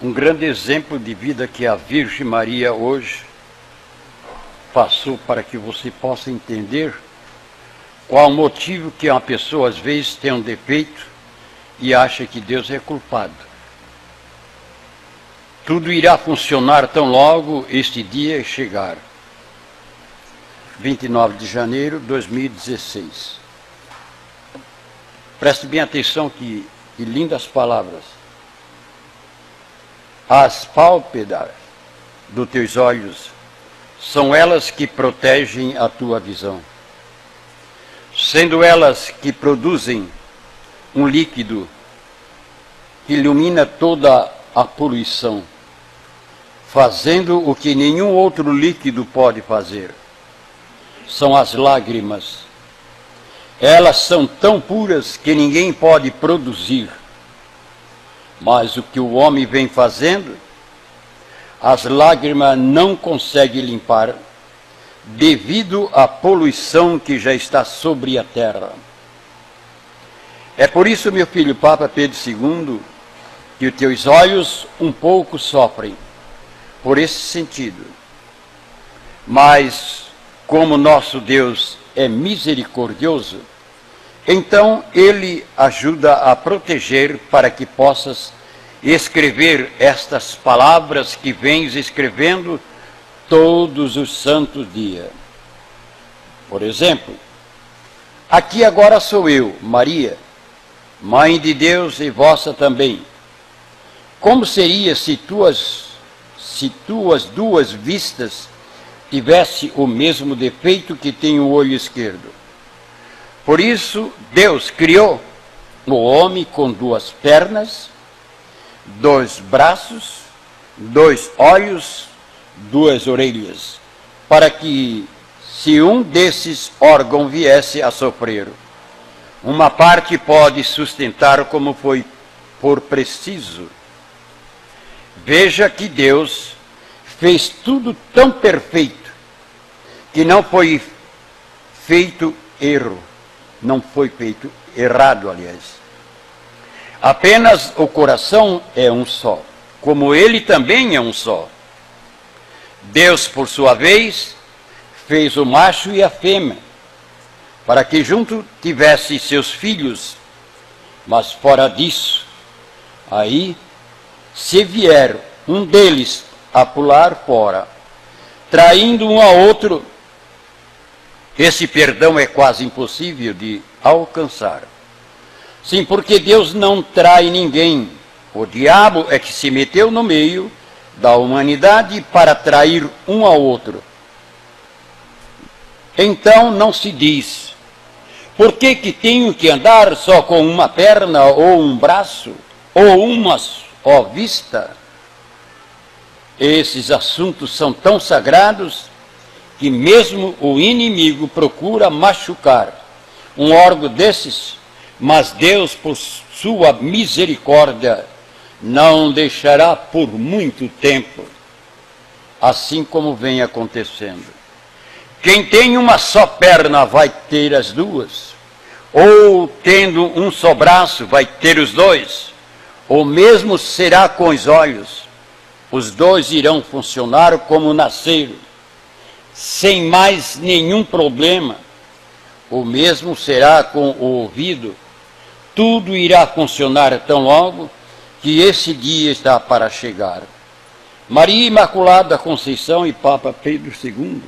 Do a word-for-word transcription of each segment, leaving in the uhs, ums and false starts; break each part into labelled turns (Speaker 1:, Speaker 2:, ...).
Speaker 1: um grande exemplo de vida que a Virgem Maria hoje passou para que você possa entender qual o motivo que uma pessoa às vezes tem um defeito e acha que Deus é culpado. Tudo irá funcionar tão logo este dia chegar. vinte e nove de janeiro de dois mil e dezesseis. Preste bem atenção, que, que lindas palavras. As pálpebras dos teus olhos são elas que protegem a tua visão, sendo elas que produzem um líquido que ilumina toda a poluição, fazendo o que nenhum outro líquido pode fazer. São as lágrimas. Elas são tão puras que ninguém pode produzir. Mas o que o homem vem fazendo, as lágrimas não conseguem limpar, devido à poluição que já está sobre a terra. É por isso, meu filho Papa Pedro segundo, que os teus olhos um pouco sofrem por esse sentido. Mas, como nosso Deus é misericordioso, então Ele ajuda a proteger para que possas escrever estas palavras que vens escrevendo todos os santos dias. Por exemplo, aqui agora sou eu, Maria, Mãe de Deus e vossa também. Como seria se tuas, se tuas duas vistas tivesse o mesmo defeito que tem o olho esquerdo? Por isso, Deus criou o homem com duas pernas, dois braços, dois olhos, duas orelhas, para que, se um desses órgãos viesse a sofrer, uma parte pode sustentar como foi por preciso. Veja que Deus fez tudo tão perfeito que não foi feito erro, não foi feito errado, aliás. Apenas o coração é um só, como ele também é um só. Deus, por sua vez, fez o macho e a fêmea, para que junto tivesse seus filhos, mas fora disso, aí, se vier um deles a pular fora, traindo um ao outro, esse perdão é quase impossível de alcançar. Sim, porque Deus não trai ninguém. O diabo é que se meteu no meio da humanidade para trair um ao outro. Então não se diz, por que que tenho que andar só com uma perna ou um braço ou uma só vista? Esses assuntos são tão sagrados que mesmo o inimigo procura machucar um órgão desses, mas Deus, por sua misericórdia, não deixará por muito tempo, assim como vem acontecendo. Quem tem uma só perna vai ter as duas, ou tendo um só braço vai ter os dois, ou mesmo será com os olhos. Os dois irão funcionar como nasceram, sem mais nenhum problema. O mesmo será com o ouvido. Tudo irá funcionar tão logo que esse dia está para chegar. Maria Imaculada Conceição e Papa Pedro segundo.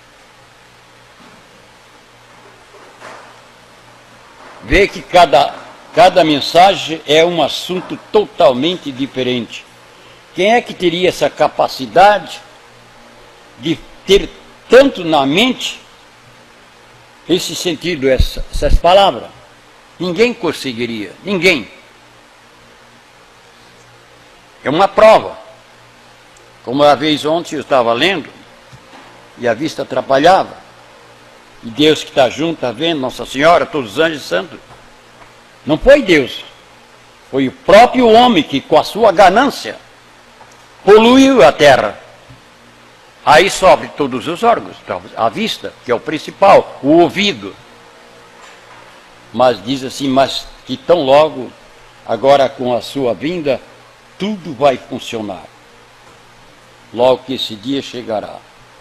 Speaker 1: Vê que cada, cada mensagem é um assunto totalmente diferente. Quem é que teria essa capacidade de ter tanto na mente esse sentido, essa, essas palavras? Ninguém conseguiria, ninguém. É uma prova. Como uma vez ontem eu estava lendo e a vista atrapalhava. E Deus que está junto, está vendo, Nossa Senhora, todos os anjos santos. Não foi Deus, foi o próprio homem que, com a sua ganância, poluiu a terra. Aí sobe todos os órgãos, a vista, que é o principal, o ouvido. Mas diz assim, mas que tão logo, agora com a sua vinda, tudo vai funcionar. Logo que esse dia chegará.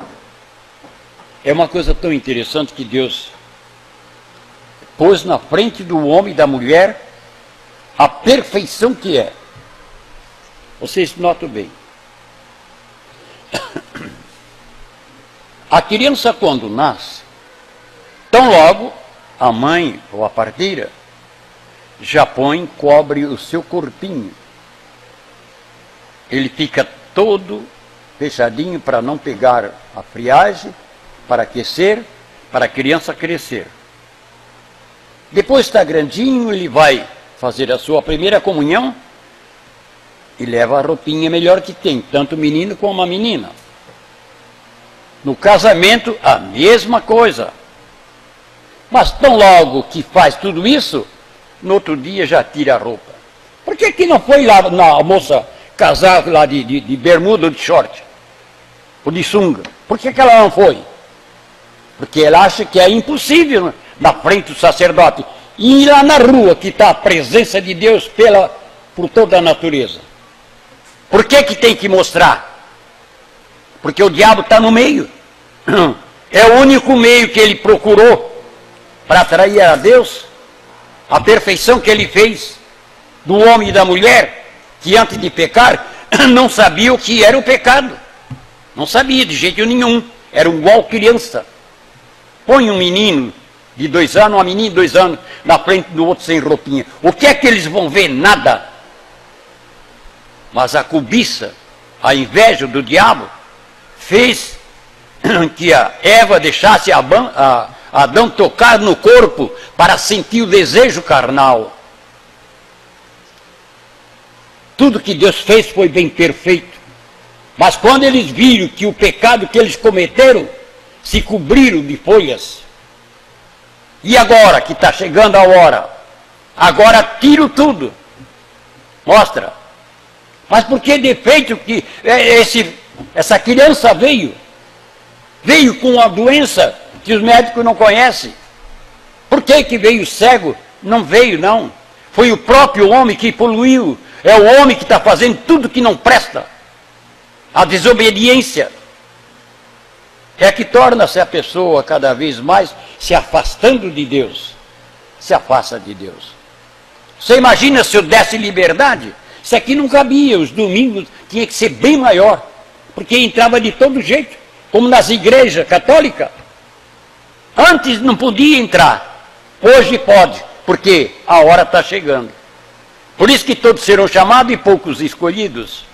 Speaker 1: É uma coisa tão interessante que Deus pôs na frente do homem e da mulher a perfeição que é. Vocês notam bem. A criança, quando nasce, tão logo a mãe ou a parteira já põe, cobre o seu corpinho. Ele fica todo fechadinho para não pegar a friagem, para aquecer, para a criança crescer. Depois está grandinho, ele vai fazer a sua primeira comunhão e leva a roupinha melhor que tem, tanto o menino como a menina. No casamento, a mesma coisa. Mas tão logo que faz tudo isso, no outro dia já tira a roupa. Por que que não foi lá na moça casar lá de, de, de bermuda ou de short? Ou de sunga? Por que que ela não foi? Porque ela acha que é impossível na frente do sacerdote. E lá na rua que está a presença de Deus pela, por toda a natureza. Por que que tem que mostrar? Porque o diabo está no meio. É o único meio que ele procurou para atrair a Deus. A perfeição que ele fez do homem e da mulher, que antes de pecar, não sabia o que era o pecado. Não sabia de jeito nenhum. Era igual criança. Põe um menino de dois anos, uma menina de dois anos, na frente do outro sem roupinha. O que é que eles vão ver? Nada. Mas a cobiça, a inveja do diabo, fez que a Eva deixasse a Adão tocar no corpo para sentir o desejo carnal. Tudo que Deus fez foi bem perfeito. Mas quando eles viram que o pecado que eles cometeram, se cobriram de folhas. E agora que está chegando a hora, agora tiro tudo. Mostra. Mas por que defeito que esse, essa criança veio? Veio com uma doença que os médicos não conhecem. Por que que veio cego? Não veio, não. Foi o próprio homem que poluiu. É o homem que está fazendo tudo que não presta. A desobediência é que torna-se a pessoa cada vez mais se afastando de Deus. Se afasta de Deus. Você imagina se eu desse liberdade? Isso aqui não cabia, os domingos tinha que ser bem maior, porque entrava de todo jeito, como nas igrejas católicas. Antes não podia entrar, hoje pode, porque a hora está chegando. Por isso que todos serão chamados e poucos escolhidos.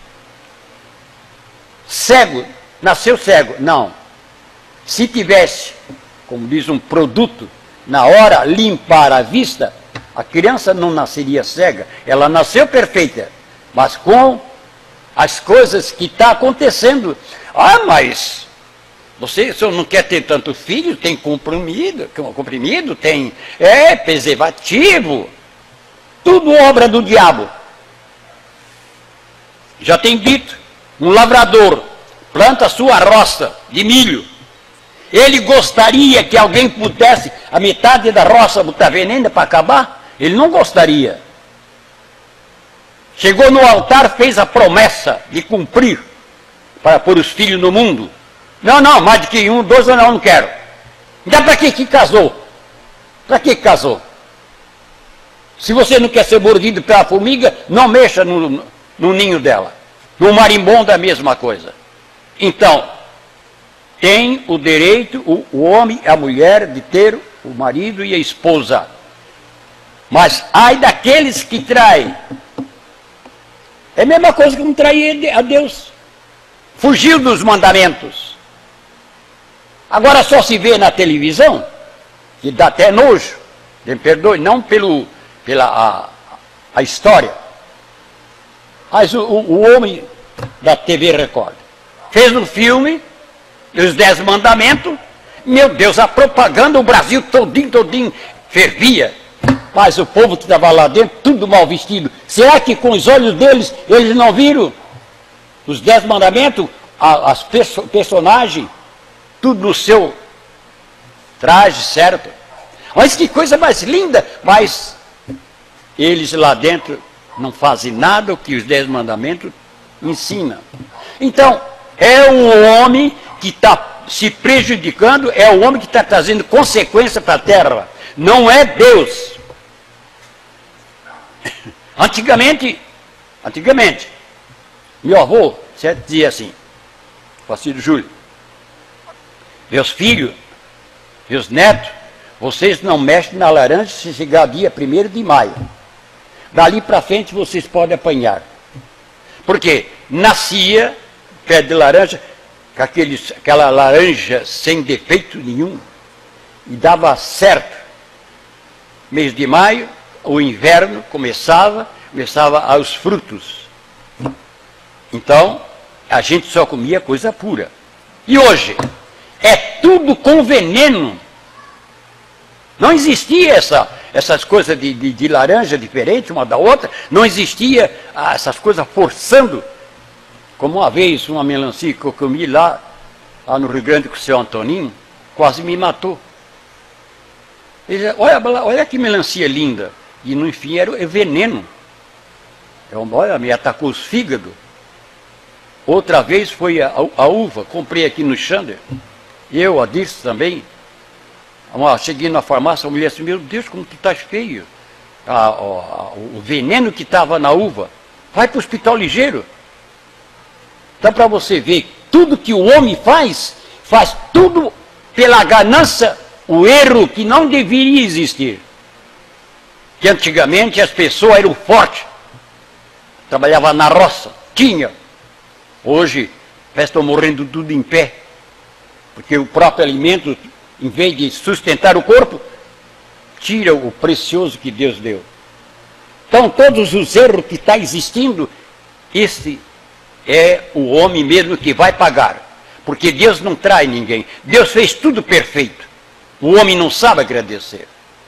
Speaker 1: Cego, nasceu cego? Não. Se tivesse, como diz um produto, na hora limpar a vista, a criança não nasceria cega, ela nasceu perfeita, mas com as coisas que estão acontecendo. Ah, mas você só não quer ter tanto filho, tem comprimido, comprimido tem é, preservativo, tudo obra do diabo. Já tem dito, um lavrador planta sua roça de milho, ele gostaria que alguém pudesse a metade da roça botar veneno para acabar? Ele não gostaria. Chegou no altar, fez a promessa de cumprir para pôr os filhos no mundo. Não, não, mais de que um, dois, eu não, não quero. Então para que que casou? Para que que casou? Se você não quer ser mordido pela formiga, não mexa no, no, no ninho dela. No marimbondo é a mesma coisa. Então, tem o direito, o, o homem e a mulher, de ter o marido e a esposa. Mas ai daqueles que traem. É a mesma coisa que não trair a Deus. Fugiu dos mandamentos. Agora só se vê na televisão, que dá até nojo, me perdoe, não pelo, pela a, a história, mas o, o homem da T V Record fez um filme, os Dez Mandamentos, meu Deus, a propaganda, o Brasil todinho, todinho fervia, mas o povo que estava lá dentro, tudo mal vestido. Será que com os olhos deles, eles não viram os Dez Mandamentos, a, as perso personagens, tudo no seu traje certo? Mas que coisa mais linda, mas eles lá dentro não fazem nada o que os dez mandamentos ensinam. Então, é um homem que está se prejudicando, é o homem que está trazendo consequência para a terra, não é Deus. Antigamente, antigamente, meu avô certo, dizia assim, Facílio Júlio, meus filhos, meus netos, vocês não mexem na laranja se chegar dia primeiro de maio. Dali para frente vocês podem apanhar. Porque nascia pé de laranja, com aqueles, aquela laranja sem defeito nenhum, e dava certo. Mês de maio, o inverno começava, começava aos frutos. Então, a gente só comia coisa pura. E hoje, é tudo com veneno. Não existia essa, essas coisas de, de, de laranja diferente uma da outra, não existia ah, essas coisas forçando. Como uma vez, uma melancia que eu comi lá, lá no Rio Grande com o seu Antoninho, quase me matou. Ele disse, olha, olha que melancia linda. E no fim era é veneno. Eu, olha, me atacou os fígados. Outra vez foi a, a uva, comprei aqui no Xander. Eu, a Dirce também. Cheguei na farmácia, a mulher disse, meu Deus, como tu estás feio. A, a, a, o veneno que estava na uva. Vai para o hospital ligeiro. Então, para você ver, tudo que o homem faz, faz tudo pela ganância, o erro que não deveria existir. Que antigamente as pessoas eram fortes. Trabalhavam na roça, tinha. Hoje, estão morrendo tudo em pé. Porque o próprio alimento, em vez de sustentar o corpo, tira o precioso que Deus deu. Então, todos os erros que estão existindo, esse é o homem mesmo que vai pagar. Porque Deus não trai ninguém. Deus fez tudo perfeito. O homem não sabe agradecer.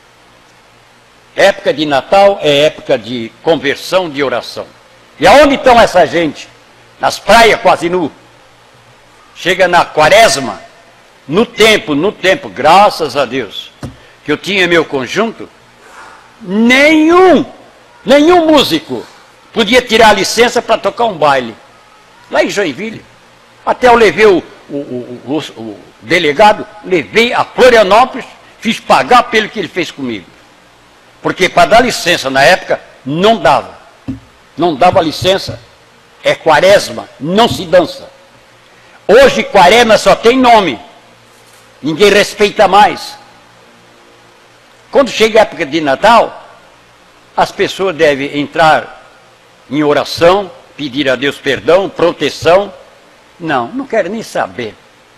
Speaker 1: Época de Natal é época de conversão, de oração. E aonde estão essa gente? Nas praias quase nu. Chega na quaresma, no tempo, no tempo, graças a Deus, que eu tinha meu conjunto, nenhum, nenhum músico podia tirar a licença para tocar um baile. Lá em Joinville. Até eu levei o, o, o, o, o delegado, levei a Florianópolis, fiz pagar pelo que ele fez comigo. Porque para dar licença na época, não dava. Não dava licença. É quaresma, não se dança. Hoje quaresma só tem nome. Ninguém respeita mais. Quando chega a época de Natal, as pessoas devem entrar em oração, pedir a Deus perdão, proteção. Não, não quero nem saber.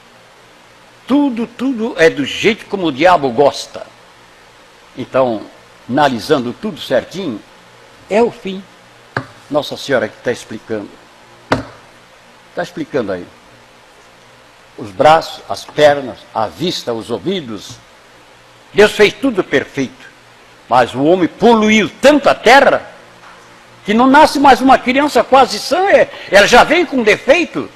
Speaker 1: Tudo, tudo é do jeito como o diabo gosta. Então, analisando tudo certinho, é o fim. Nossa Senhora que está explicando. Está explicando aí. Os braços, as pernas, a vista, os ouvidos. Deus fez tudo perfeito. Mas o homem poluiu tanto a terra que não nasce mais uma criança quase sã. Ela já vem com defeito.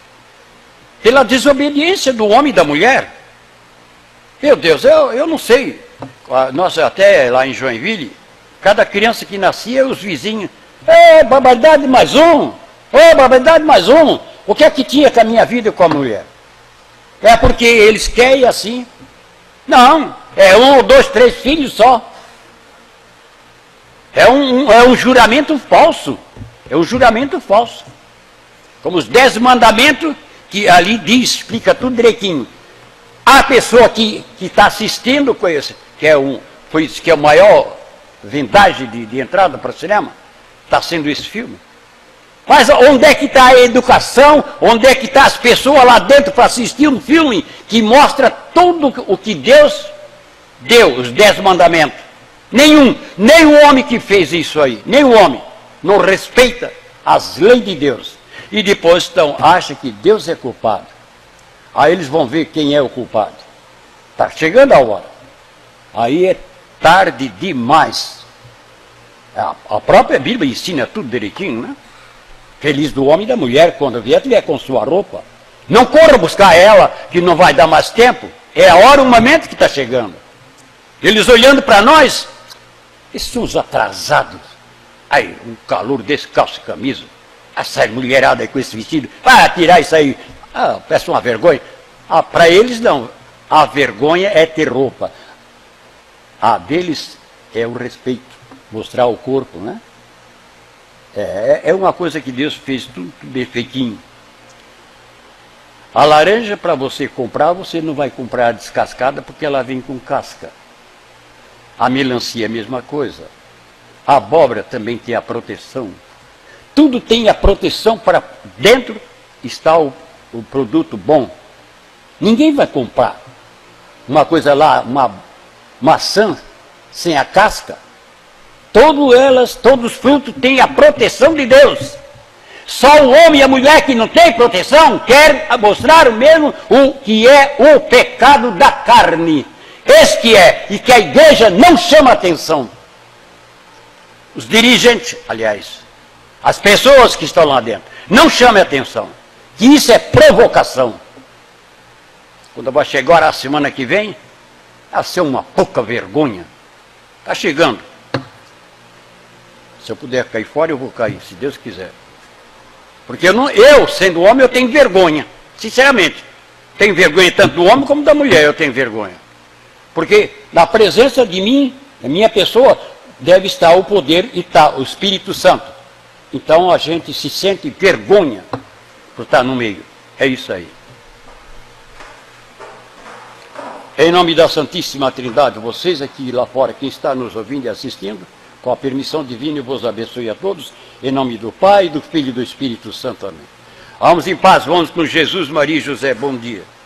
Speaker 1: Pela desobediência do homem e da mulher. Meu Deus, eu, eu não sei. Nós até lá em Joinville, cada criança que nascia, os vizinhos, é, barbaridade mais um, é, barbaridade mais um. O que é que tinha com a minha vida e com a mulher? É porque eles querem assim. Não, é um ou dois, três filhos só. É um, é um juramento falso. É um juramento falso. Como os dez mandamentos, que ali diz, explica tudo direitinho. A pessoa que está assistindo, que é, um, foi isso que é a maior vantagem de, de entrada para o cinema, está sendo esse filme. Mas onde é que está a educação? Onde é que estão as pessoas lá dentro para assistir um filme que mostra tudo o que Deus deu, os dez mandamentos? Nenhum, nem o homem que fez isso aí, nem o homem, não respeita as leis de Deus. E depois então, acha que Deus é culpado. Aí eles vão ver quem é o culpado. Está chegando a hora. Aí é tarde demais. A, a própria Bíblia ensina tudo direitinho, né? Feliz do homem e da mulher quando vier, tiver com sua roupa. Não corra buscar ela, que não vai dar mais tempo. É a hora, o momento que está chegando. Eles olhando para nós, esses são os atrasados. Aí, um calor desse, calça e camisa. Essa mulherada aí com esse vestido. Vai tirar isso aí. Ah, peço uma vergonha. Ah, para eles não. A vergonha é ter roupa. A deles é o respeito. Mostrar o corpo, né? É, é uma coisa que Deus fez tudo bem feitinho. A laranja, para você comprar, você não vai comprar descascada porque ela vem com casca. A melancia é a mesma coisa. A abóbora também tem a proteção. Tudo tem a proteção para dentro está o, o produto bom. Ninguém vai comprar uma coisa lá, uma maçã sem a casca. Todas elas, todos os frutos têm a proteção de Deus. Só o homem e a mulher que não tem proteção quer mostrar o mesmo o que é o pecado da carne. Esse que é, e que a igreja não chama atenção. Os dirigentes, aliás, as pessoas que estão lá dentro, não chamem atenção. Que isso é provocação. Quando vai chegar a semana que vem, vai ser uma pouca vergonha. Está chegando. Se eu puder cair fora, eu vou cair, se Deus quiser. Porque eu, não, eu, sendo homem, eu tenho vergonha. Sinceramente. Tenho vergonha tanto do homem como da mulher, eu tenho vergonha. Porque na presença de mim, a minha pessoa, deve estar o poder e está o Espírito Santo. Então a gente se sente vergonha por estar no meio. É isso aí. Em nome da Santíssima Trindade, vocês aqui lá fora, quem está nos ouvindo e assistindo, com a permissão divina, eu vos abençoe a todos, em nome do Pai, do Filho e do Espírito Santo. Amém. Vamos em paz, vamos com Jesus, Maria e José. Bom dia.